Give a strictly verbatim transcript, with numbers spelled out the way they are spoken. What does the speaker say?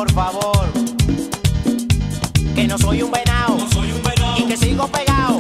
por favor, que no soy un venado, No soy un venado. y que sigo pegado